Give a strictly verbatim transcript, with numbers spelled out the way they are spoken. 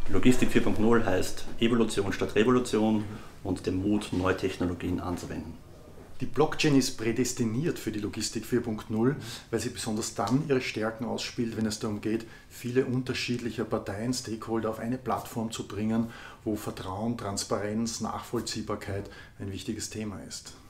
Logistik vier Punkt null heißt Evolution statt Revolution und den Mut, neue Technologien anzuwenden. Die Blockchain ist prädestiniert für die Logistik vier Punkt null, weil sie besonders dann ihre Stärken ausspielt, wenn es darum geht, viele unterschiedliche Parteien, Stakeholder auf eine Plattform zu bringen, wo Vertrauen, Transparenz, Nachvollziehbarkeit ein wichtiges Thema ist.